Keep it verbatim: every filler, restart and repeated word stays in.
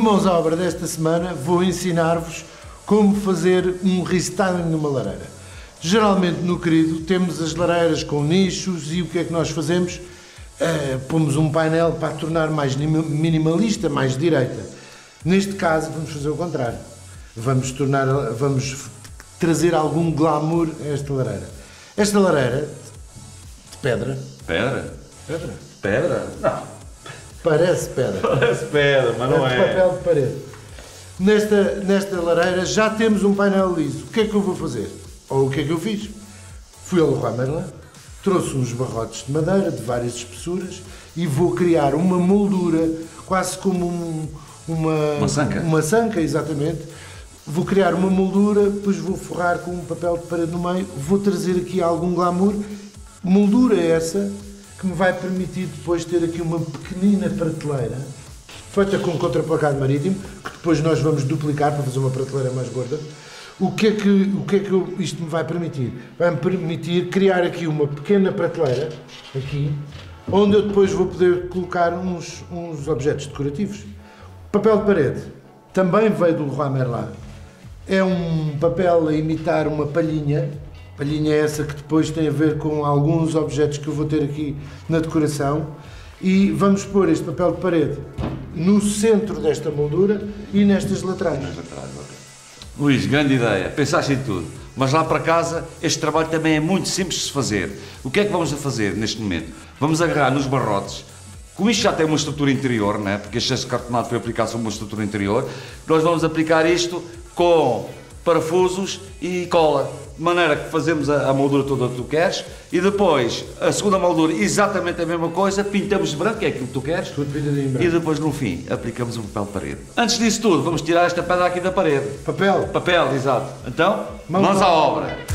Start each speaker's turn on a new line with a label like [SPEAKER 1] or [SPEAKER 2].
[SPEAKER 1] Mãos à Obra desta semana vou ensinar-vos como fazer um restyling numa lareira. Geralmente no querido temos as lareiras com nichos e o que é que nós fazemos? Uh, pomos um painel para a tornar mais minimalista, mais direita. Neste caso vamos fazer o contrário. Vamos, tornar, vamos trazer algum glamour a esta lareira. Esta lareira de pedra.
[SPEAKER 2] Pedra?
[SPEAKER 1] Pedra?
[SPEAKER 2] Pedra? Não.
[SPEAKER 1] Parece pedra.
[SPEAKER 2] Parece pedra, mas não
[SPEAKER 1] é.
[SPEAKER 2] é.
[SPEAKER 1] Papel de parede. Nesta, nesta lareira já temos um painel liso. O que é que eu vou fazer? Ou o que é que eu fiz? Fui ao Leroy Merlin, trouxe uns barrotes de madeira de várias espessuras e vou criar uma moldura, quase como um, uma...
[SPEAKER 2] Uma sanca?
[SPEAKER 1] Uma sanca, exatamente. Vou criar uma moldura, depois vou forrar com um papel de parede no meio, vou trazer aqui algum glamour. Moldura essa que me vai permitir depois ter aqui uma pequenina prateleira, feita com contraplacado marítimo, que depois nós vamos duplicar para fazer uma prateleira mais gorda. O que é que, o que, é que eu, isto me vai permitir? Vai-me permitir criar aqui uma pequena prateleira, aqui, onde eu depois vou poder colocar uns, uns objetos decorativos. Papel de parede, também veio do Leroy Merlin. É um papel a imitar uma palhinha. Palhinha essa que depois tem a ver com alguns objetos que eu vou ter aqui na decoração. E vamos pôr este papel de parede no centro desta moldura e nestas laterais.
[SPEAKER 2] Luís, grande ideia, pensaste em tudo, mas lá para casa este trabalho também é muito simples de se fazer. O que é que vamos a fazer neste momento? Vamos agarrar nos barrotes, como isto já tem uma estrutura interior, né? Porque este gesso cartonado foi aplicado sobre uma estrutura interior, nós vamos aplicar isto com parafusos e cola, de maneira que fazemos a, a moldura toda que tu queres e depois a segunda moldura exatamente a mesma coisa, pintamos de branco, que é aquilo que tu queres,
[SPEAKER 1] tudo pintadinho em branco.
[SPEAKER 2] E depois no fim aplicamos o papel de parede. Antes disso tudo, vamos tirar esta pedra aqui da parede.
[SPEAKER 1] Papel?
[SPEAKER 2] Papel, exato. Então, mãos, mãos à obra.